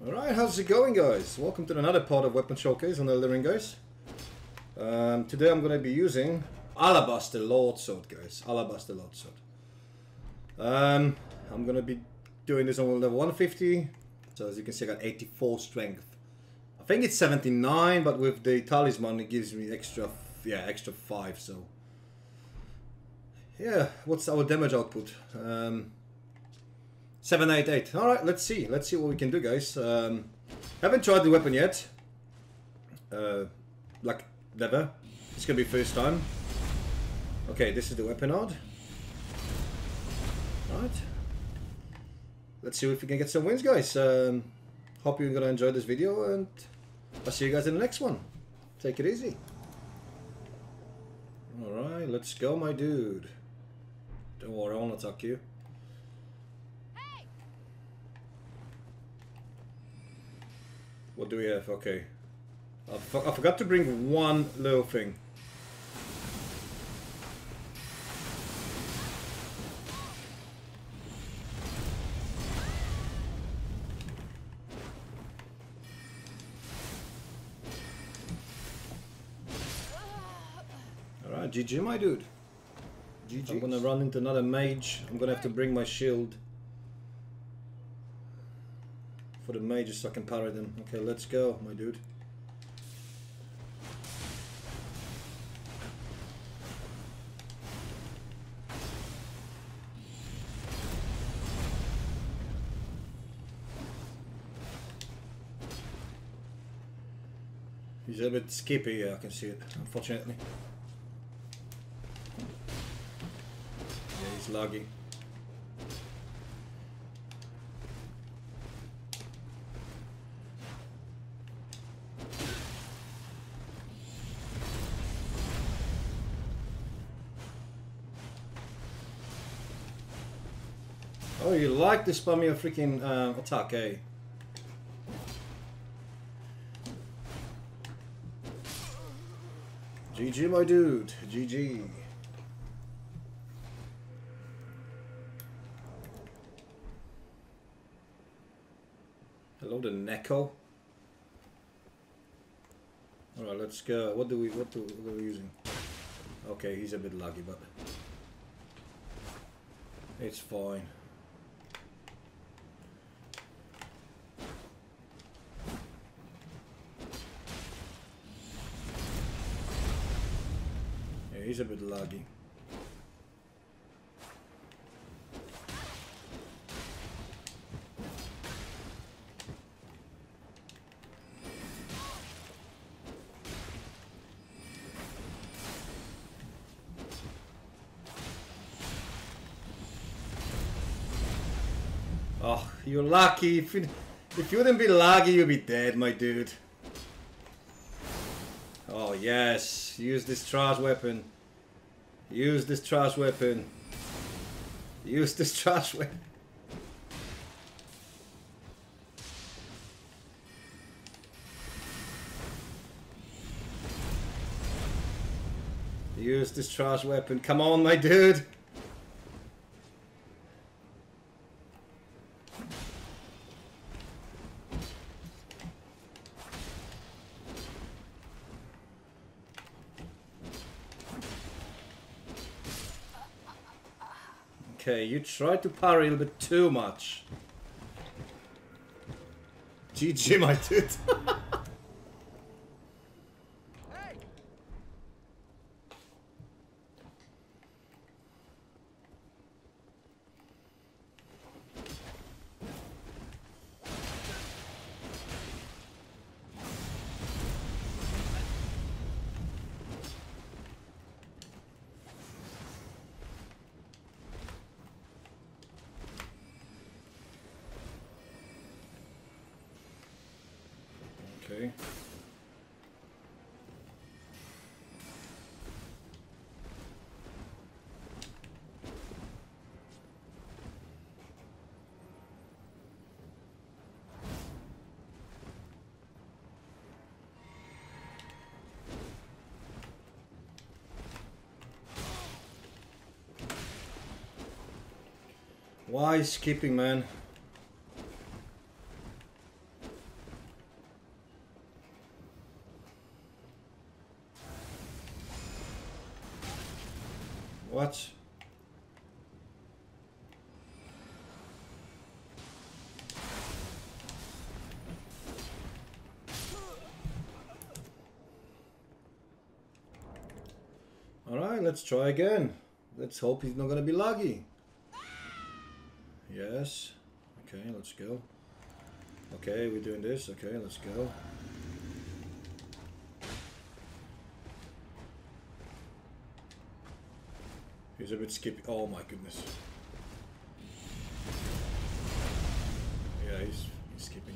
Alright, how's it going, guys? Welcome to another part of Weapon Showcase on Elden Ring, guys. Today I'm going to be using Alabaster Lordsword, guys. Alabaster Lordsword. I'm going to be doing this on level 150. So as you can see, I got 84 strength. I think it's 79, but with the talisman it gives me extra 5, so... Yeah, what's our damage output? 788. Alright, let's see. Let's see what we can do, guys. Haven't tried the weapon yet. Like, never. It's gonna be first time. Okay, this is the weapon art. Alright. Let's see if we can get some wins, guys. Hope you're gonna enjoy this video, and I'll see you guys in the next one. Take it easy. Alright, let's go, my dude. Don't worry, I won't attack you. What do we have? Okay. I forgot to bring one little thing. Alright, GG, my dude. GG. I'm gonna run into another mage. I'm gonna have to bring my shield for the mages so I can parry them. Okay, let's go, my dude. He's a bit skippy, yeah, I can see it, unfortunately. Yeah, he's laggy. Oh, you like to spam your freaking attack, eh? GG, my dude. GG. Hello, the Neko. Alright, let's go. What are we using? Okay, he's a bit laggy, but it's fine. He's a bit laggy. Oh, you're lucky. If you wouldn't be laggy, you'd be dead, my dude. Oh yes, use this trash weapon. Use this trash weapon. Use this trash weapon. Use this trash weapon. Come on, my dude. Okay, you tried to parry a little bit too much. GG, my dude. Okay. Why skipping, man? What? Alright, let's try again. Let's hope he's not gonna be laggy. Yes. Okay, let's go. Okay, we're doing this. Okay, let's go. He's a bit skippy. Oh my goodness. Yeah, he's skipping.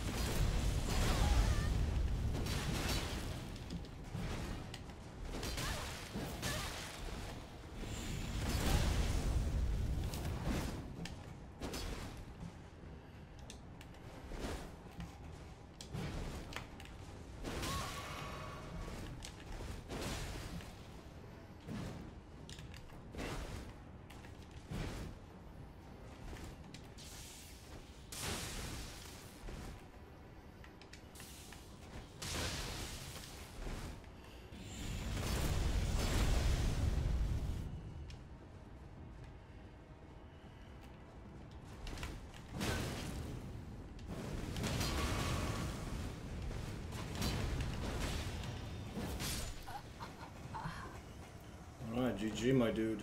Alright, GG, my dude.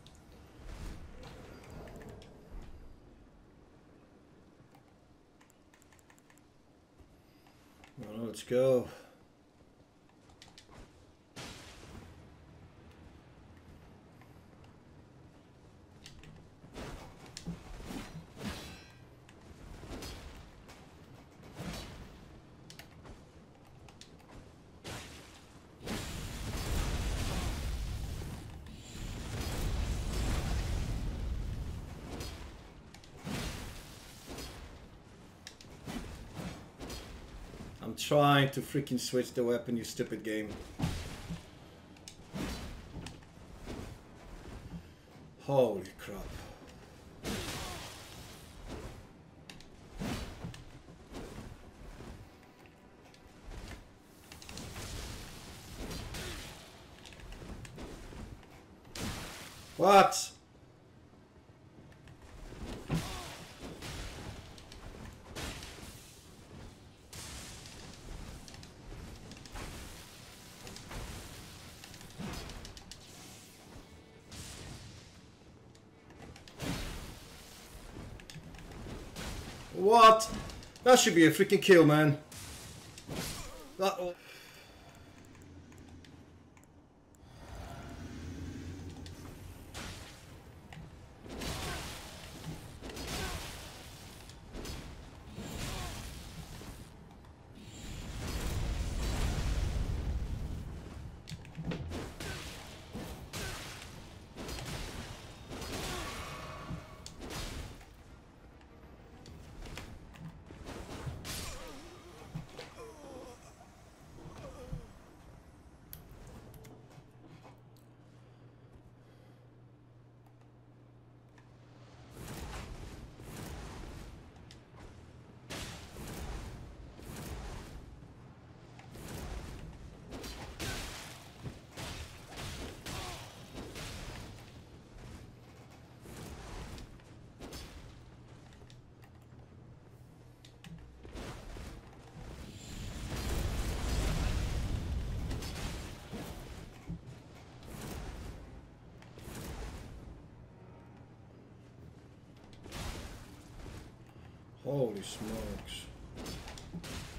Well, let's go. I'm trying to freaking switch the weapon, you stupid game. Holy crap. What? What? That should be a freaking kill, man. That... Holy smokes.